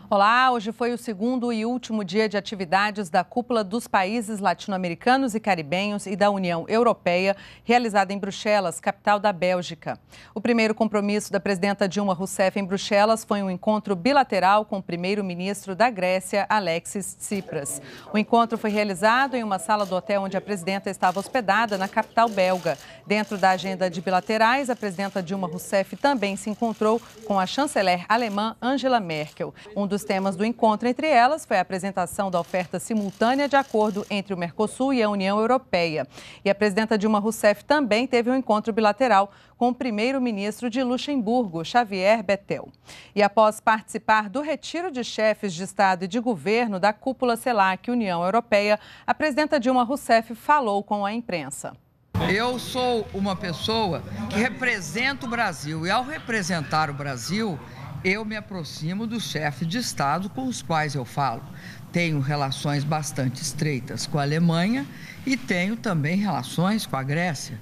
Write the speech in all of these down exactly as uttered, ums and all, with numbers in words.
Olá, hoje foi o segundo e último dia de atividades da Cúpula dos Países Latino-Americanos e Caribenhos e da União Europeia, realizada em Bruxelas, capital da Bélgica. O primeiro compromisso da presidenta Dilma Rousseff em Bruxelas foi um encontro bilateral com o primeiro-ministro da Grécia, Alexis Tsipras. O encontro foi realizado em uma sala do hotel onde a presidenta estava hospedada, na capital belga. Dentro da agenda de bilaterais, a presidenta Dilma Rousseff também se encontrou com a chanceler alemã Angela Merkel. Um dos Os temas do encontro entre elas foi a apresentação da oferta simultânea de acordo entre o Mercosul e a União Europeia. E a presidenta Dilma Rousseff também teve um encontro bilateral com o primeiro-ministro de Luxemburgo, Xavier Bettel. E após participar do retiro de chefes de Estado e de governo da cúpula CELAC União Europeia, a presidenta Dilma Rousseff falou com a imprensa. Eu sou uma pessoa que representa o Brasil e, ao representar o Brasil, eu me aproximo dos chefes de Estado com os quais eu falo. Tenho relações bastante estreitas com a Alemanha e tenho também relações com a Grécia.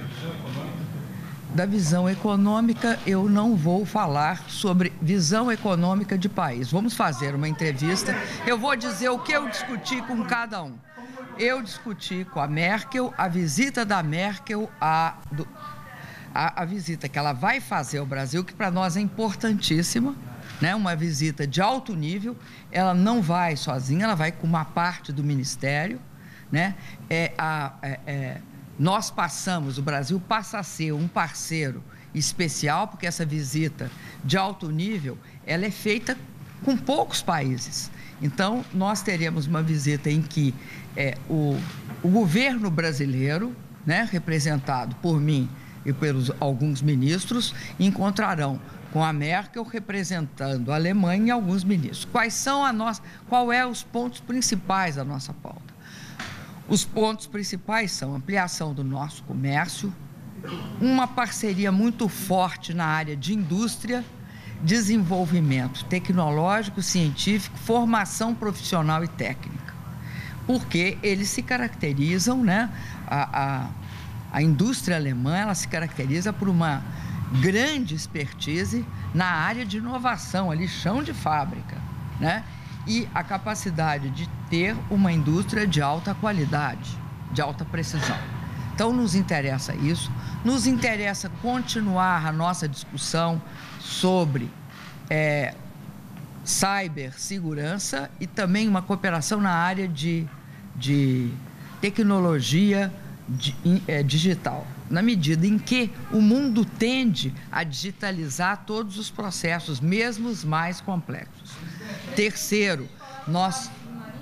Da visão econômica, eu não vou falar sobre visão econômica de país. Vamos fazer uma entrevista. Eu vou dizer o que eu discuti com cada um. Eu discuti com a Merkel a visita da Merkel a... Do, A, a visita que ela vai fazer ao Brasil, que para nós é importantíssima, né? Uma visita de alto nível. Ela não vai sozinha, ela vai com uma parte do Ministério, né? É, a, é, é, nós passamos, o Brasil passa a ser um parceiro especial, porque essa visita de alto nível, ela é feita com poucos países. Então, nós teremos uma visita em que é, o, o governo brasileiro, né, representado por mim e pelos alguns ministros, encontrarão com a Merkel representando a Alemanha e alguns ministros. Quais são a nossa, qual é os pontos principais da nossa pauta? Os pontos principais são ampliação do nosso comércio, uma parceria muito forte na área de indústria, desenvolvimento tecnológico, científico, formação profissional e técnica, porque eles se caracterizam, né, a, a A indústria alemã, ela se caracteriza por uma grande expertise na área de inovação, ali, chão de fábrica, né? E a capacidade de ter uma indústria de alta qualidade, de alta precisão. Então, nos interessa isso, nos interessa continuar a nossa discussão sobre é, cibersegurança e também uma cooperação na área de, de tecnologia digital, na medida em que o mundo tende a digitalizar todos os processos, mesmo os mais complexos. Terceiro, nós,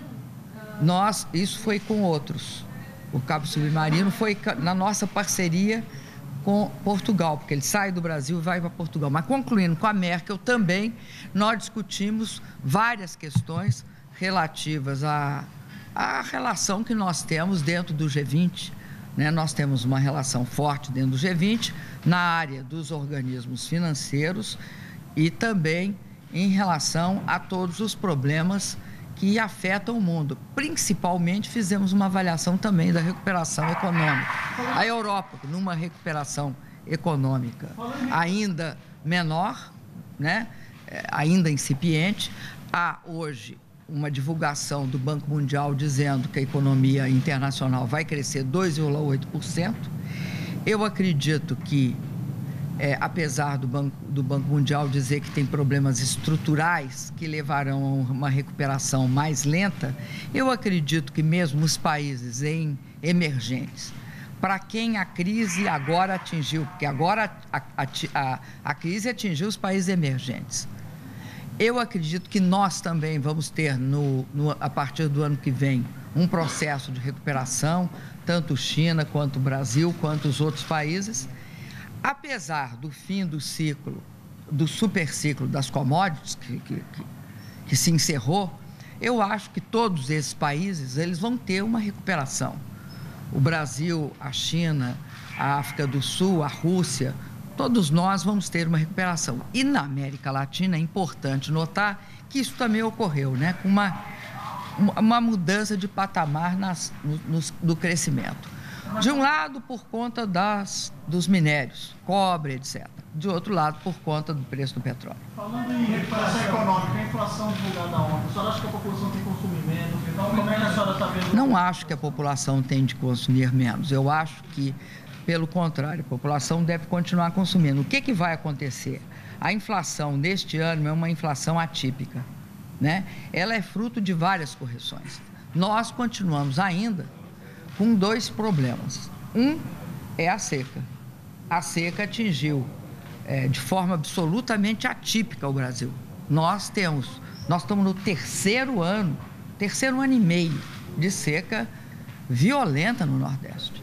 nós isso foi com outros. O cabo submarino foi na nossa parceria com Portugal, porque ele sai do Brasil e vai para Portugal. Mas concluindo com a Merkel também, nós discutimos várias questões relativas à, à relação que nós temos dentro do G vinte. Né, nós temos uma relação forte dentro do G vinte, na área dos organismos financeiros e também em relação a todos os problemas que afetam o mundo. Principalmente, fizemos uma avaliação também da recuperação econômica. A Europa, numa recuperação econômica ainda menor, né, ainda incipiente, há hoje uma divulgação do Banco Mundial dizendo que a economia internacional vai crescer dois vírgula oito por cento. Eu acredito que, é, apesar do Banco, do Banco Mundial dizer que tem problemas estruturais que levarão a uma recuperação mais lenta, eu acredito que mesmo os países em emergentes, para quem a crise agora atingiu, porque agora a, a, a, a crise atingiu os países emergentes, eu acredito que nós também vamos ter, no, no, a partir do ano que vem, um processo de recuperação, tanto China, quanto o Brasil, quanto os outros países. Apesar do fim do ciclo, do superciclo das commodities, que, que, que, que se encerrou, eu acho que todos esses países eles vão ter uma recuperação. O Brasil, a China, a África do Sul, a Rússia, todos nós vamos ter uma recuperação. E na América Latina é importante notar que isso também ocorreu, né? Com uma, uma mudança de patamar nas, no, no, no crescimento. De um lado, por conta das, dos minérios, cobre, etcétera. de outro lado, por conta do preço do petróleo. Falando em recuperação econômica, a inflação divulgada ontem, a senhora acha que a população tem consumido menos? Então, como é que a senhora está vendo? Não acho que a população tem de consumir menos. Eu acho que, pelo contrário, a população deve continuar consumindo. O que, que vai acontecer? A inflação deste ano é uma inflação atípica, né? Ela é fruto de várias correções. Nós continuamos ainda com dois problemas. Um é a seca. A seca atingiu é, de forma absolutamente atípica o Brasil. Nós temos, nós estamos no terceiro ano, terceiro ano e meio de seca violenta no Nordeste.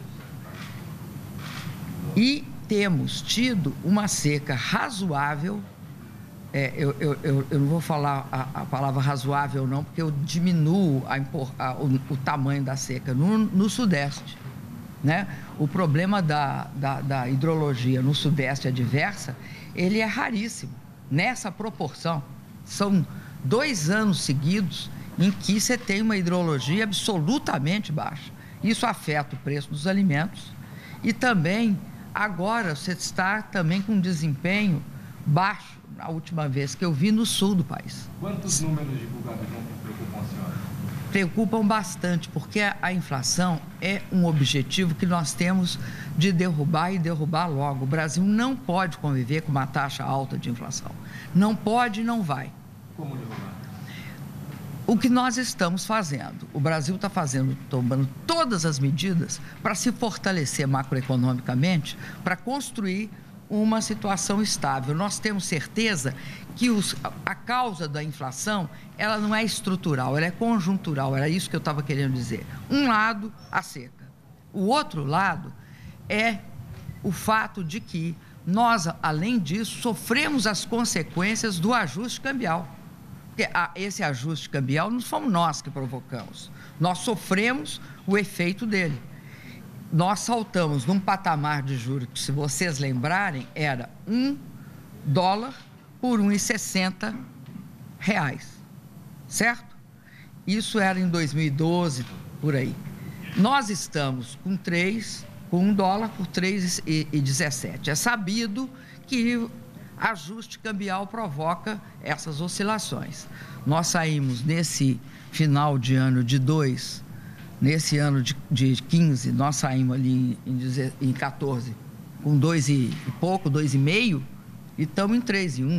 E temos tido uma seca razoável, é, eu, eu, eu, eu não vou falar a, a palavra razoável não, porque eu diminuo a, a, o, o tamanho da seca no, no Sudeste, né? O problema da, da, da hidrologia no Sudeste adversa, ele é raríssimo, nessa proporção. São dois anos seguidos em que você tem uma hidrologia absolutamente baixa. Isso afeta o preço dos alimentos e também, agora, você está também com um desempenho baixo, na última vez que eu vi, no sul do país. Quantos números divulgados preocupam a senhora? Preocupam bastante, porque a inflação é um objetivo que nós temos de derrubar e derrubar logo. O Brasil não pode conviver com uma taxa alta de inflação. Não pode e não vai. Como derrubar? O que nós estamos fazendo, o Brasil está fazendo, tomando todas as medidas para se fortalecer macroeconomicamente, para construir uma situação estável. Nós temos certeza que os, a causa da inflação, ela não é estrutural, ela é conjuntural, era isso que eu estava querendo dizer. Um lado, a seca. O outro lado é o fato de que nós, além disso, sofremos as consequências do ajuste cambial. Porque esse ajuste cambial não fomos nós que provocamos, nós sofremos o efeito dele. Nós saltamos num patamar de juros que, se vocês lembrarem, era um dólar por um real e sessenta reais, certo? Isso era em dois mil e doze, por aí. Nós estamos com três, com um dólar por três reais e dezessete. É sabido que ajuste cambial provoca essas oscilações. Nós saímos nesse final de ano de dois, nesse ano de, de quinze, nós saímos ali em, em quatorze com dois e pouco, dois e meio, e estamos em três e um,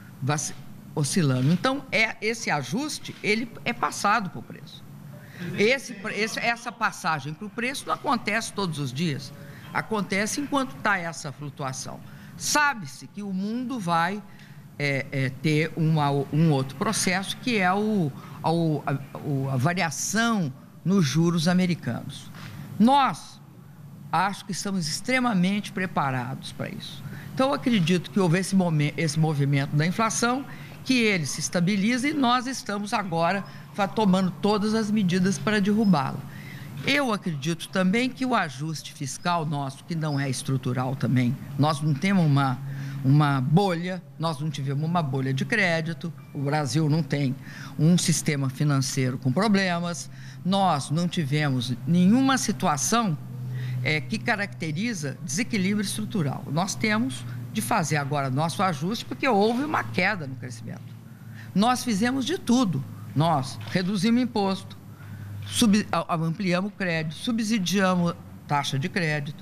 oscilando. Então, é, esse ajuste, ele é passado para o preço. Esse, esse, essa passagem para o preço não acontece todos os dias, acontece enquanto está essa flutuação. Sabe-se que o mundo vai é, é, ter uma, um outro processo, que é o, a, a, a variação nos juros americanos. Nós, acho que estamos extremamente preparados para isso. Então, eu acredito que houve esse, momento, esse movimento da inflação, que ele se estabiliza e nós estamos agora tomando todas as medidas para derrubá-la. Eu acredito também que o ajuste fiscal nosso, que não é estrutural também, nós não temos uma, uma bolha, nós não tivemos uma bolha de crédito, o Brasil não tem um sistema financeiro com problemas, nós não tivemos nenhuma situação é, que caracteriza desequilíbrio estrutural. Nós temos de fazer agora nosso ajuste, porque houve uma queda no crescimento. Nós fizemos de tudo, nós reduzimos imposto, Sub, ampliamos o crédito, subsidiamos taxa de crédito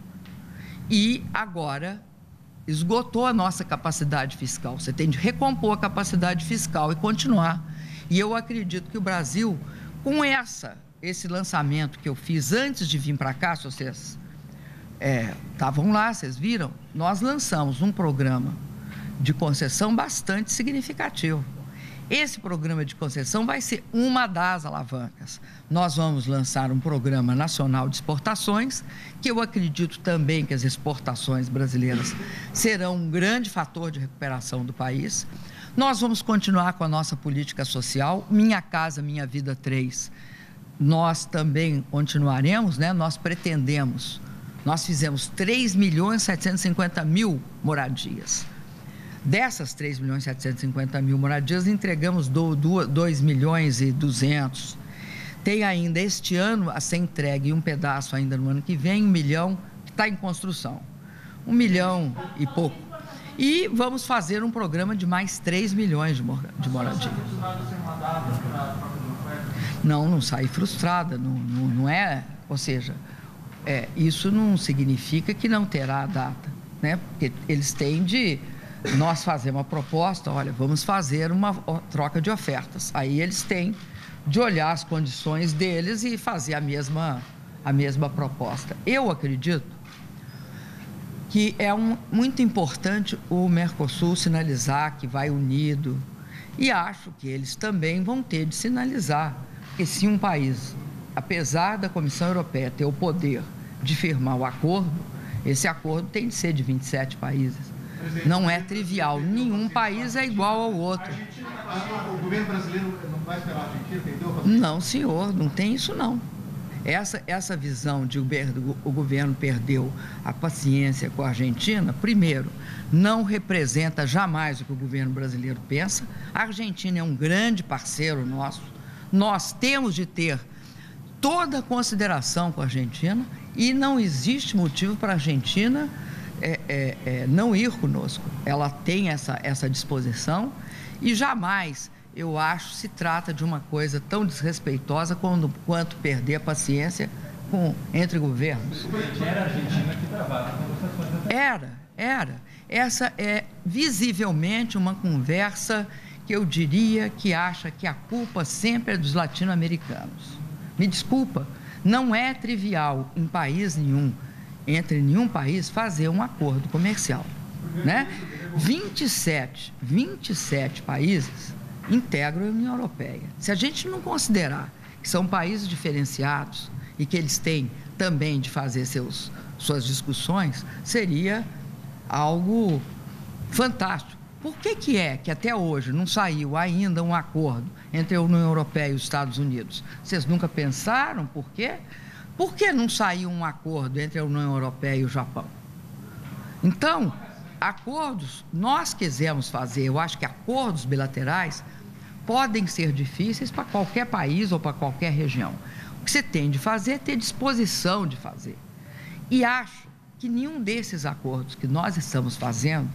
e agora esgotou a nossa capacidade fiscal. Você tem de recompor a capacidade fiscal e continuar. E eu acredito que o Brasil, com essa, esse lançamento que eu fiz antes de vir para cá, se vocês estavam é, lá, vocês viram, nós lançamos um programa de concessão bastante significativo. Esse programa de concessão vai ser uma das alavancas. Nós vamos lançar um programa nacional de exportações, que eu acredito também que as exportações brasileiras serão um grande fator de recuperação do país. Nós vamos continuar com a nossa política social, Minha Casa Minha Vida três. Nós também continuaremos, né? Nós pretendemos, nós fizemos três milhões e setecentos e cinquenta mil moradias. Dessas três milhões e setecentos e cinquenta mil moradias, entregamos dois milhões e duzentos. Tem ainda este ano a ser entregue um pedaço ainda no ano que vem, um milhão, que está em construção. Um milhão e pouco. E vamos fazer um programa de mais três milhões de, mora de moradia. Não, não sair frustrada, não, não, não é, ou seja, é, isso não significa que não terá data, né? Porque eles têm de, nós fazemos uma proposta, olha, vamos fazer uma troca de ofertas, aí eles têm de olhar as condições deles e fazer a mesma, a mesma proposta. Eu acredito que é um, muito importante o Mercosul sinalizar que vai unido, e acho que eles também vão ter de sinalizar que se um país, apesar da Comissão Europeia ter o poder de firmar o acordo, esse acordo tem de ser de vinte e sete países. Não é trivial, nenhum país é igual ao outro. O governo brasileiro não vai esperar a Argentina, entendeu? Não, senhor, não tem isso não. Essa, essa visão de o, o governo perdeu a paciência com a Argentina, primeiro, não representa jamais o que o governo brasileiro pensa. A Argentina é um grande parceiro nosso. Nós temos de ter toda a consideração com a Argentina e não existe motivo para a Argentina é, é, é, não ir conosco. Ela tem essa, essa disposição e jamais, eu acho, se trata de uma coisa tão desrespeitosa quando, quanto perder a paciência com, entre governos. Era a Argentina que travava negociações. Era, era. Essa é visivelmente uma conversa que eu diria que acha que a culpa sempre é dos latino-americanos. Me desculpa, não é trivial em país nenhum, entre nenhum país, fazer um acordo comercial, né? vinte e sete, vinte e sete países integram a União Europeia. Se a gente não considerar que são países diferenciados e que eles têm também de fazer seus, suas discussões, seria algo fantástico. Por que que é que até hoje não saiu ainda um acordo entre a União Europeia e os Estados Unidos? Vocês nunca pensaram por quê? Por que não saiu um acordo entre a União Europeia e o Japão? Então, acordos, nós quisemos fazer, eu acho que acordos bilaterais podem ser difíceis para qualquer país ou para qualquer região. O que você tem de fazer é ter disposição de fazer. E acho que nenhum desses acordos que nós estamos fazendo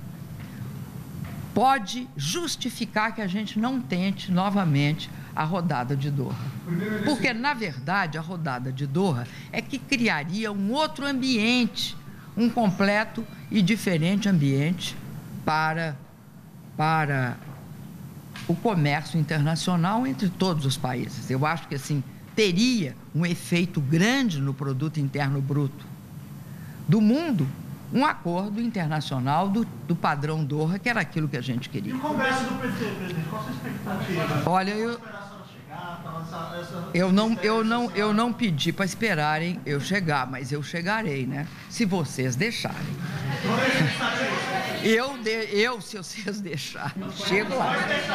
pode justificar que a gente não tente novamente a rodada de Doha. Porque, na verdade, a rodada de Doha é que criaria um outro ambiente, um completo e diferente ambiente para, para o comércio internacional entre todos os países. Eu acho que, assim, teria um efeito grande no produto interno bruto do mundo, um acordo internacional do, do padrão Doha, que era aquilo que a gente queria. E o Congresso do P T, presidente, qual a sua expectativa? Olha, eu, eu, não, eu, não, eu não pedi para esperarem eu chegar, mas eu chegarei, né? Se vocês deixarem. Eu, de, eu se vocês deixarem, chego lá.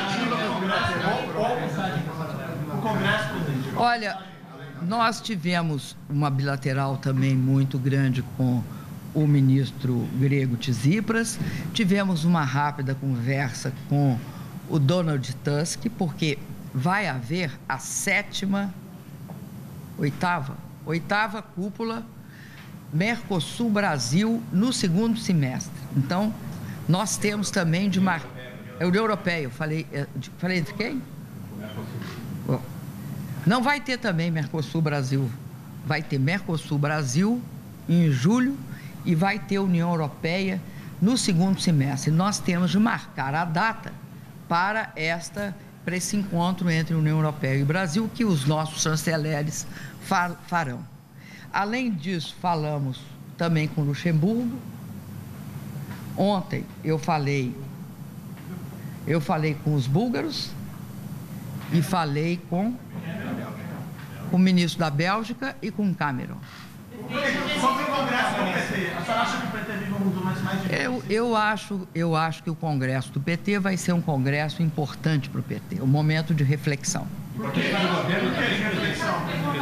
O Congresso, presidente. Olha, nós tivemos uma bilateral também muito grande com o ministro grego Tsipras, tivemos uma rápida conversa com o Donald Tusk, porque vai haver a sétima, oitava, oitava cúpula Mercosul-Brasil no segundo semestre. Então, nós temos também de mar... É União Europeia, eu falei, falei de quem? Bom, não vai ter também Mercosul-Brasil, vai ter Mercosul-Brasil em julho, e vai ter União Europeia no segundo semestre. Nós temos de marcar a data para, esta, para esse encontro entre União Europeia e Brasil, que os nossos chanceleres farão. Além disso, falamos também com Luxemburgo. Ontem eu falei, eu falei com os búlgaros e falei com, com o ministro da Bélgica e com o Cameron. Sobre o Congresso do P T, a senhora acha que o P T vive um mundo mais, mais difícil? Eu, eu, acho, eu acho que o Congresso do P T vai ser um congresso importante para o P T, um momento de reflexão. Por que de reflexão?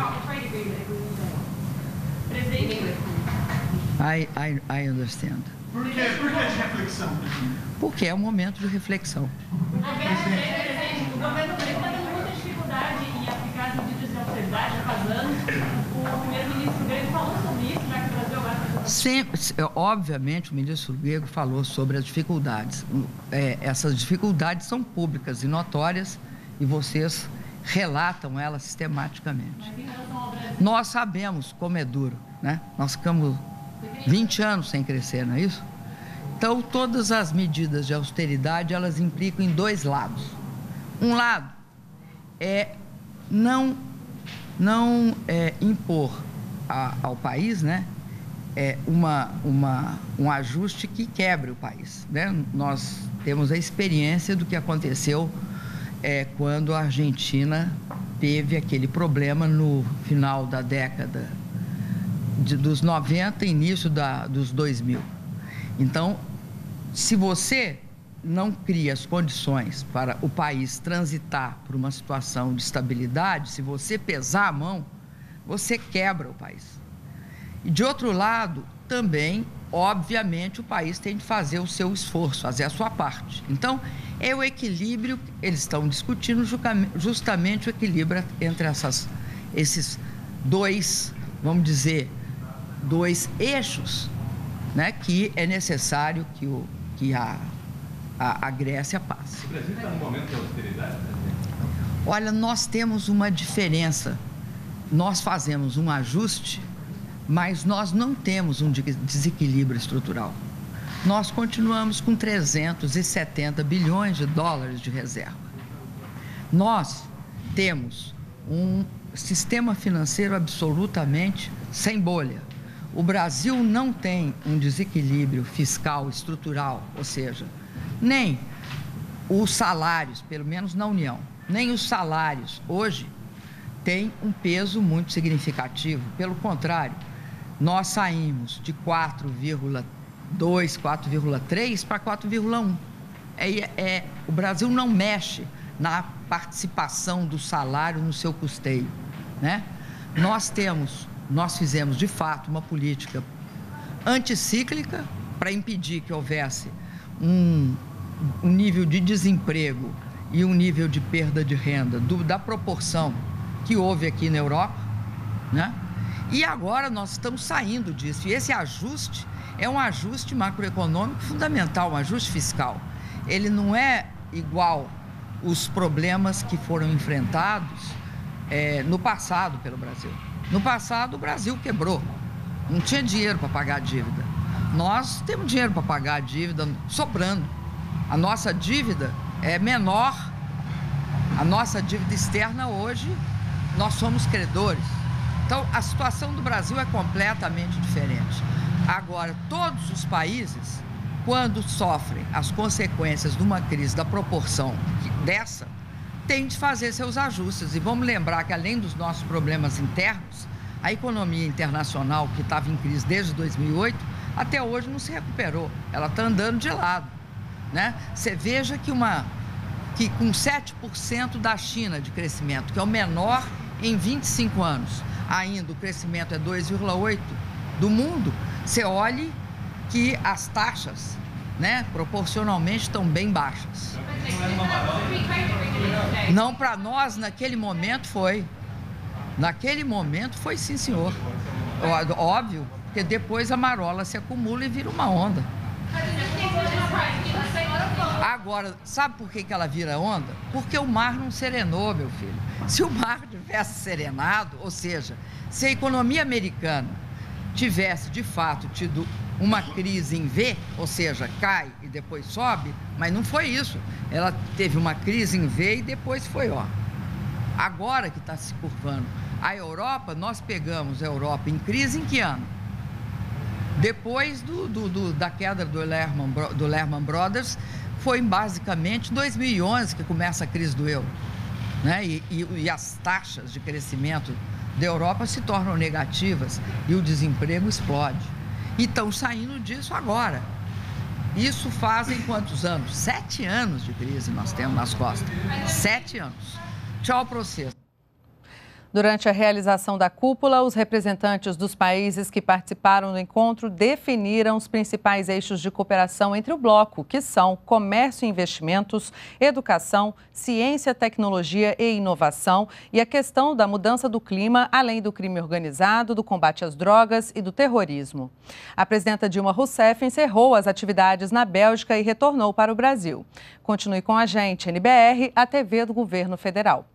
I, I, I understand. Por que, por que de reflexão, presidente? Porque é um momento de reflexão. O governo está tendo muita dificuldade em aplicar as medidas de austeridade há faz anos. O primeiro-ministro grego falou sobre isso, já que o Brasil agora está... Sempre, obviamente, o ministro Grego falou sobre as dificuldades. É, essas dificuldades são públicas e notórias e vocês relatam elas sistematicamente. Nós sabemos como é duro, né? Nós ficamos vinte anos sem crescer, não é isso? Então, todas as medidas de austeridade, elas implicam em dois lados. Um lado é não, não é, impor a, ao país, né? É uma, uma, um ajuste que quebre o país, né? Nós temos a experiência do que aconteceu é, quando a Argentina teve aquele problema no final da década de, dos noventa, início da, dos dois mil. Então, se você não cria as condições para o país transitar por uma situação de estabilidade, se você pesar a mão, você quebra o país. E, de outro lado, também, obviamente, o país tem de fazer o seu esforço, fazer a sua parte. Então, é o equilíbrio, eles estão discutindo justamente o equilíbrio entre essas, esses dois, vamos dizer, dois eixos, né, que é necessário que, o, que a, a, a Grécia passe. O Brasil está no momento de austeridade? Olha, nós temos uma diferença. Nós fazemos um ajuste, mas nós não temos um desequilíbrio estrutural. Nós continuamos com trezentos e setenta bilhões de dólares de reserva. Nós temos um sistema financeiro absolutamente sem bolha. O Brasil não tem um desequilíbrio fiscal estrutural, ou seja, nem os salários, pelo menos na União, nem os salários hoje têm um peso muito significativo. Pelo contrário, nós saímos de quatro vírgula dois, quatro vírgula três para quatro vírgula um. É, é, o Brasil não mexe na participação do salário no seu custeio, né? Nós temos, nós fizemos de fato uma política anticíclica para impedir que houvesse um, um nível de desemprego e um nível de perda de renda do, da proporção que houve aqui na Europa, né? E agora nós estamos saindo disso. E esse ajuste é um ajuste macroeconômico fundamental, um ajuste fiscal. Ele não é igual os problemas que foram enfrentados é, no passado pelo Brasil. No passado, o Brasil quebrou. Não tinha dinheiro para pagar a dívida. Nós temos dinheiro para pagar a dívida sobrando. A nossa dívida é menor. A nossa dívida externa hoje, nós somos credores. Então, a situação do Brasil é completamente diferente. Agora, todos os países, quando sofrem as consequências de uma crise da proporção dessa, têm de fazer seus ajustes. E vamos lembrar que, além dos nossos problemas internos, a economia internacional, que estava em crise desde dois mil e oito, até hoje não se recuperou. Ela está andando de lado, né? Você veja que, uma, que com sete por cento da China de crescimento, que é o menor em vinte e cinco anos, ainda o crescimento é dois vírgula oito do mundo, você olhe que as taxas, né, proporcionalmente estão bem baixas. Não, para nós, naquele momento foi. Naquele momento foi, sim, senhor. Óbvio, porque depois a marola se acumula e vira uma onda. Agora, sabe por que que ela vira onda? Porque o mar não serenou, meu filho. Se o mar tivesse serenado, ou seja, se a economia americana tivesse, de fato, tido uma crise em V, ou seja, cai e depois sobe, mas não foi isso. Ela teve uma crise em V e depois foi, ó. Agora que está se curvando. A Europa, nós pegamos a Europa em crise em que ano? Depois do, do, do, da queda do Lehman, do Lehman Brothers, foi basicamente em dois mil e onze que começa a crise do euro, né? E, e, e as taxas de crescimento da Europa se tornam negativas e o desemprego explode. E estão saindo disso agora. Isso fazem quantos anos? Sete anos de crise nós temos nas costas. Sete anos. Tchau para você. Durante a realização da cúpula, os representantes dos países que participaram do encontro definiram os principais eixos de cooperação entre o bloco, que são comércio e investimentos, educação, ciência, tecnologia e inovação e a questão da mudança do clima, além do crime organizado, do combate às drogas e do terrorismo. A presidenta Dilma Rousseff encerrou as atividades na Bélgica e retornou para o Brasil. Continue com a gente, N B R, a T V do Governo Federal.